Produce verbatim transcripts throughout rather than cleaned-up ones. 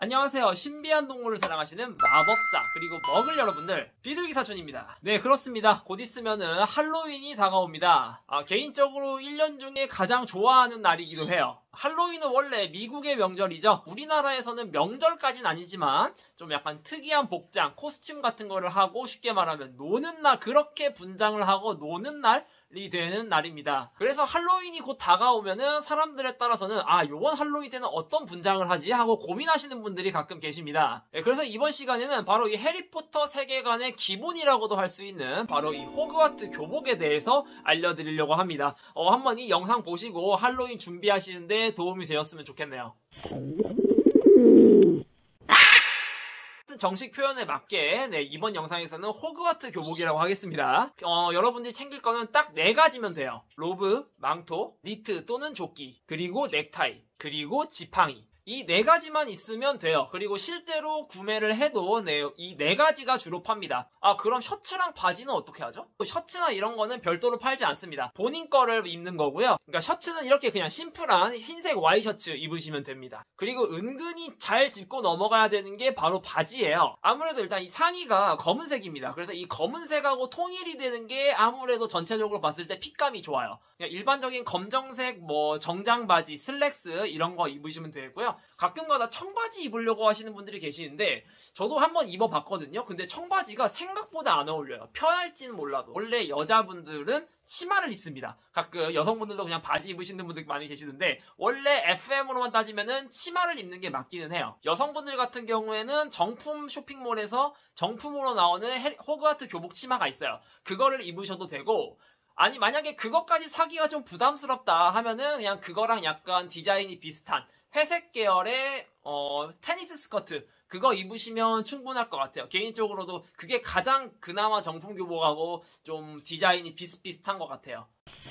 안녕하세요. 신비한 동물을 사랑하시는 마법사 그리고 먹을 여러분들, 비둘기 사촌입니다. 네, 그렇습니다. 곧 있으면은 할로윈이 다가옵니다. 아, 개인적으로 일 년 중에 가장 좋아하는 날이기도 해요. 할로윈은 원래 미국의 명절이죠. 우리나라에서는 명절까지는 아니지만 좀 약간 특이한 복장, 코스튬 같은 거를 하고 쉽게 말하면 노는 날, 그렇게 분장을 하고 노는 날이 되는 날입니다. 그래서 할로윈이 곧 다가오면은 사람들에 따라서는 아, 요번 할로윈 때는 어떤 분장을 하지? 하고 고민하시는 분들이 가끔 계십니다. 네, 그래서 이번 시간에는 바로 이 해리포터 세계관의 기본이라고도 할 수 있는 바로 이 호그와트 교복에 대해서 알려드리려고 합니다. 어, 한번 이 영상 보시고 할로윈 준비하시는데 도움이 되었으면 좋겠네요. 정식 표현에 맞게 네, 이번 영상에서는 호그와트 교복이라고 하겠습니다. 어, 여러분들이 챙길 거는 딱 네 가지면 돼요. 로브, 망토, 니트 또는 조끼, 그리고 넥타이, 그리고 지팡이. 이 네 가지만 있으면 돼요. 그리고 실제로 구매를 해도 네, 이 네 가지가 주로 팝니다. 아, 그럼 셔츠랑 바지는 어떻게 하죠? 셔츠나 이런 거는 별도로 팔지 않습니다. 본인 거를 입는 거고요. 그러니까 셔츠는 이렇게 그냥 심플한 흰색 와이셔츠 입으시면 됩니다. 그리고 은근히 잘 짚고 넘어가야 되는 게 바로 바지예요. 아무래도 일단 이 상의가 검은색입니다. 그래서 이 검은색하고 통일이 되는 게 아무래도 전체적으로 봤을 때 핏감이 좋아요. 그냥 일반적인 검정색 뭐 정장 바지, 슬랙스 이런 거 입으시면 되고요. 가끔가다 청바지 입으려고 하시는 분들이 계시는데 저도 한번 입어봤거든요. 근데 청바지가 생각보다 안 어울려요. 편할지는 몰라도. 원래 여자분들은 치마를 입습니다. 가끔 여성분들도 그냥 바지 입으시는 분들 많이 계시는데 원래 에프엠으로만 따지면은 치마를 입는 게 맞기는 해요. 여성분들 같은 경우에는 정품 쇼핑몰에서 정품으로 나오는 해리, 호그와트 교복 치마가 있어요. 그거를 입으셔도 되고, 아니 만약에 그것까지 사기가 좀 부담스럽다 하면은 그냥 그거랑 약간 디자인이 비슷한 회색 계열의 어, 테니스 스커트, 그거 입으시면 충분할 것 같아요. 개인적으로도 그게 가장 그나마 정품 교복하고 좀 디자인이 비슷비슷한 것 같아요.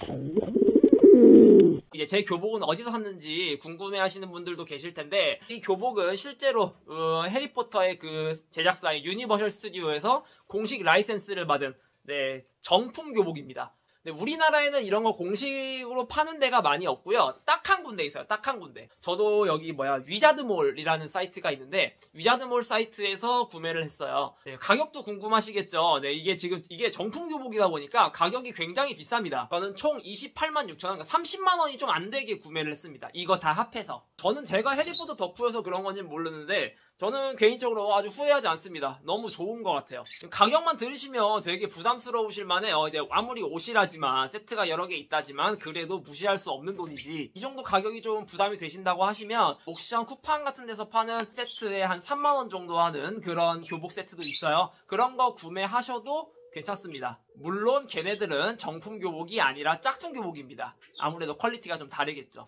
이제 제 교복은 어디서 샀는지 궁금해 하시는 분들도 계실 텐데, 이 교복은 실제로 어, 해리포터의 그 제작사인 유니버셜 스튜디오에서 공식 라이센스를 받은 네, 정품 교복입니다. 네, 우리나라에는 이런 거 공식으로 파는 데가 많이 없고요. 딱 한 군데 있어요. 딱 한 군데. 저도 여기 뭐야 위자드몰이라는 사이트가 있는데 위자드몰 사이트에서 구매를 했어요. 네, 가격도 궁금하시겠죠. 네, 이게 지금 이게 정품 교복이다 보니까 가격이 굉장히 비쌉니다. 저는 총 이십팔만 육천 원, 그러니까 삼십만 원이 좀 안 되게 구매를 했습니다. 이거 다 합해서. 저는 제가 해리포터 덕후여서 그런 건지는 모르는데 저는 개인적으로 아주 후회하지 않습니다. 너무 좋은 것 같아요. 가격만 들으시면 되게 부담스러우실 만해요. 이제 아무리 옷이라지만 세트가 여러 개 있다지만 그래도 무시할 수 없는 돈이지, 이 정도 가격이 좀 부담이 되신다고 하시면 옥션 쿠팡 같은 데서 파는 세트에 한 삼만 원 정도 하는 그런 교복 세트도 있어요. 그런 거 구매하셔도 괜찮습니다. 물론 걔네들은 정품 교복이 아니라 짝퉁 교복입니다. 아무래도 퀄리티가 좀 다르겠죠.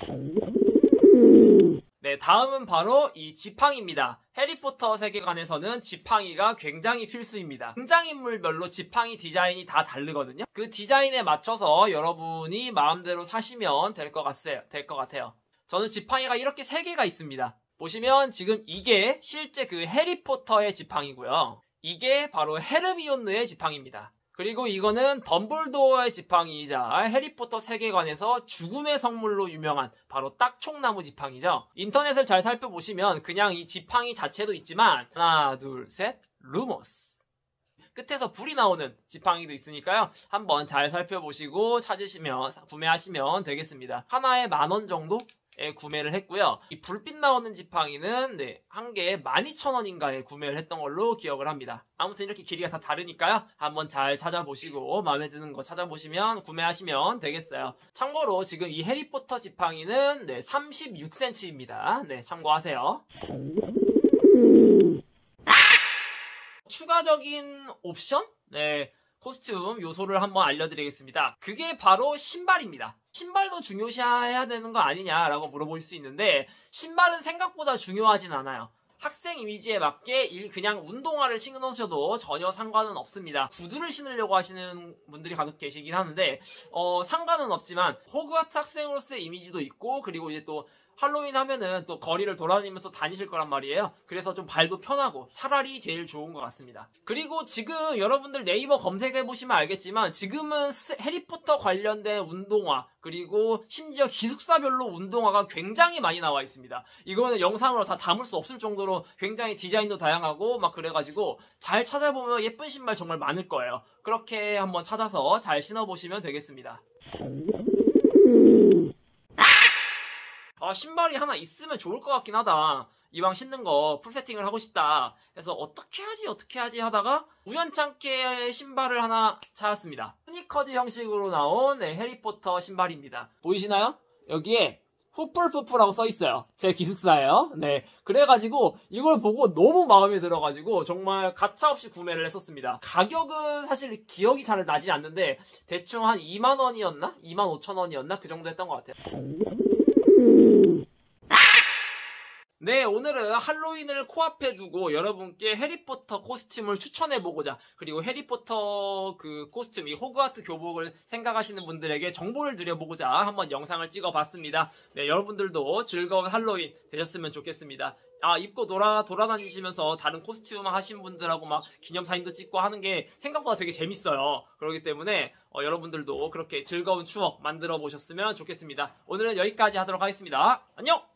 네, 다음은 바로 이 지팡이입니다. 해리포터 세계관에서는 지팡이가 굉장히 필수입니다. 등장인물별로 지팡이 디자인이 다 다르거든요. 그 디자인에 맞춰서 여러분이 마음대로 사시면 될 것 같아요. 될 것 같아요. 저는 지팡이가 이렇게 세 개가 있습니다. 보시면 지금 이게 실제 그 해리포터의 지팡이고요. 이게 바로 헤르미온느의 지팡이입니다. 그리고 이거는 덤블도어의 지팡이이자 해리포터 세계관에서 죽음의 성물로 유명한 바로 딱총나무 지팡이죠. 인터넷을 잘 살펴보시면 그냥 이 지팡이 자체도 있지만 하나, 둘, 셋, 루머스. 끝에서 불이 나오는 지팡이도 있으니까요. 한번 잘 살펴보시고 찾으시면 구매하시면 되겠습니다. 하나에 만 원 정도? 에 구매를 했고요. 이 불빛 나오는 지팡이는 네, 한 개에 만 이천 원인가에 구매를 했던 걸로 기억을 합니다. 아무튼 이렇게 길이가 다 다르니까요. 한번 잘 찾아보시고 마음에 드는 거 찾아보시면 구매하시면 되겠어요. 참고로 지금 이 해리포터 지팡이는 네, 삼십육 센티미터입니다. 네, 참고하세요. 추가적인 옵션? 네, 코스튬 요소를 한번 알려드리겠습니다. 그게 바로 신발입니다. 신발도 중요시해야 되는 거 아니냐라고 물어볼 수 있는데 신발은 생각보다 중요하진 않아요. 학생 이미지에 맞게 그냥 운동화를 신으셔도 전혀 상관은 없습니다. 구두를 신으려고 하시는 분들이 간혹 계시긴 하는데 어, 상관은 없지만 호그와트 학생으로서의 이미지도 있고, 그리고 이제 또 할로윈 하면은 또 거리를 돌아다니면서 다니실 거란 말이에요. 그래서 좀 발도 편하고 차라리 제일 좋은 것 같습니다. 그리고 지금 여러분들 네이버 검색해보시면 알겠지만 지금은 해리포터 관련된 운동화 그리고 심지어 기숙사별로 운동화가 굉장히 많이 나와 있습니다. 이거는 영상으로 다 담을 수 없을 정도로 굉장히 디자인도 다양하고 막 그래가지고 잘 찾아보면 예쁜 신발 정말 많을 거예요. 그렇게 한번 찾아서 잘 신어보시면 되겠습니다. 아, 신발이 하나 있으면 좋을 것 같긴 하다. 이왕 신는 거 풀 세팅을 하고 싶다. 그래서 어떻게 하지 어떻게 하지 하다가 우연찮게 신발을 하나 찾았습니다. 스니커즈 형식으로 나온 네, 해리포터 신발입니다. 보이시나요? 여기에 후플푸프라고 써있어요. 제 기숙사예요. 네, 그래가지고 이걸 보고 너무 마음에 들어가지고 정말 가차없이 구매를 했었습니다. 가격은 사실 기억이 잘 나지 않는데 대충 한 이만 원이었나? 이만 오천 원이었나? 그 정도 했던 것 같아요. 네, 오늘은 할로윈을 코앞에 두고 여러분께 해리포터 코스튬을 추천해보고자, 그리고 해리포터 그 코스튬, 이 호그와트 교복을 생각하시는 분들에게 정보를 드려보고자 한번 영상을 찍어봤습니다. 네, 여러분들도 즐거운 할로윈 되셨으면 좋겠습니다. 아, 입고 돌아, 돌아다니시면서 다른 코스튬 하신 분들하고 막 기념사진도 찍고 하는 게 생각보다 되게 재밌어요. 그렇기 때문에 어, 여러분들도 그렇게 즐거운 추억 만들어 보셨으면 좋겠습니다. 오늘은 여기까지 하도록 하겠습니다. 안녕!